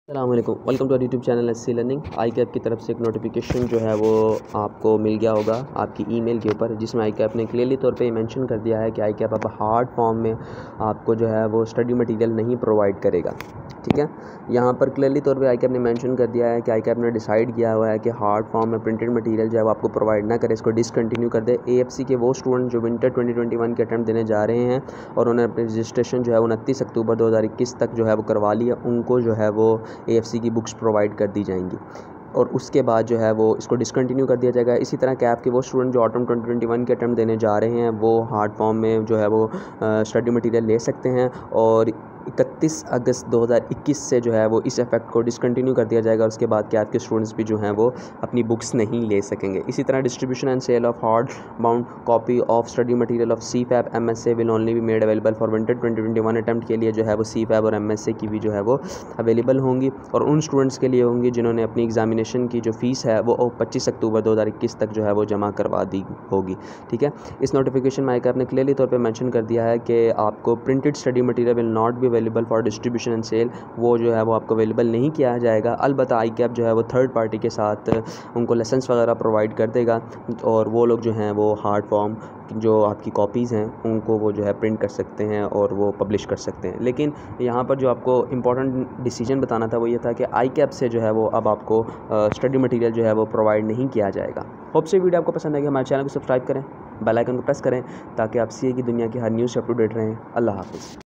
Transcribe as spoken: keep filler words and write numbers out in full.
अस्सलाम वालेकुम, welcome to our YouTube channel S C learning. ICAP की तरफ से एक नोटिफिकेशन जो है वो आपको मिल गया होगा आपकी ईमेल के ऊपर, जिसमें आई कैप ने क्लियरली तौर पे मेंशन कर दिया है कि आई कैप अब हार्ड फॉर्म में आपको जो है वो स्टडी मटेरियल नहीं प्रोवाइड करेगा। ठीक है, यहाँ पर क्लियरली तौर पे आई कैप ने मेंशन कर दिया है कि आई कैप ने डिसाइड किया हुआ है कि हार्ड फॉर्म में प्रिंटेड मटेरियल जो है वो आपको प्रोवाइड ना करे, इसको डिसकंटिन्यू कर दे। ए एफ सी के वो स्टूडेंट जो विंटर ट्वेंटी ट्वेंटी वन के अटैम्प्ट देने जा रहे हैं और उन्होंने अपनी रजिस्ट्रेशन जो है उनतीस अक्टूबर दो हज़ार इक्कीस तक जो है वो करवा लिया, उनको जो है वो ए एफ सी की बुक्स प्रोवाइड कर दी जाएंगी और उसके बाद जो है वो इसको डिसकंटिन्यू कर दिया जाएगा। इसी तरह कैप के वो स्टूडेंट जो ऑटम ट्वेंटी ट्वेंटी वन के अटैम्प्ट देने जा रहे हैं वो हार्ड फॉर्म में जो है वो स्टडी मटेरियल ले सकते हैं और इकतीस अगस्त दो हज़ार इक्कीस से जो है वो इस इफेक्ट को डिसकंटिन्यू कर दिया जाएगा। उसके बाद कैप के स्टूडेंट्स भी जो हैं वो अपनी बुक्स नहीं ले सकेंगे। इसी तरह distribution and sale of hard bound copy of study material of CFAP M S A will only be made available for winter twenty twenty one attempt के लिए जो है वो सी फैब और एम एस ए की भी जो है वो अवेलेबल होंगी और उन स्टूडेंट्स के लिए होंगी जिन्होंने अपनी एग्जामिनेशन की जो फ़ीस है वो पच्चीस अक्टूबर दो हज़ार इक्कीस तक जो है वो जमा करवा दी होगी। ठीक है, इस नोटिफिकेशन में आई कैप ने क्लियरली तौर पर मैंशन कर दिया है कि आपको printed study material will not be available for distribution and sale, वो जो है वो आपको अवेलेबल नहीं किया जाएगा। अलबत्ता आई कैप जो है वो थर्ड पार्टी के साथ उनको लाइसेंस वगैरह प्रोवाइड कर देगा और वो लोग जो हैं वो हार्ड फॉर्म जो आपकी कॉपीज़ हैं उनको वो जो है प्रिंट कर सकते हैं और वो पब्लिश कर सकते हैं। लेकिन यहाँ पर जो आपको इम्पॉर्टेंट डिसीजन बताना था वो ये था कि आई कैप से जो है वो अब आपको स्टडी मटेरियल जो है वो प्रोवाइड नहीं किया जाएगा। होप से वीडियो आपको पसंद आएगी, हमारे चैनल को सब्सक्राइब करें, बेल आइकन को प्रेस करें ताकि आप सी ए की दुनिया की हर न्यूज़ से अप टू डेट रहें। अल्लाह हाफ़िज़।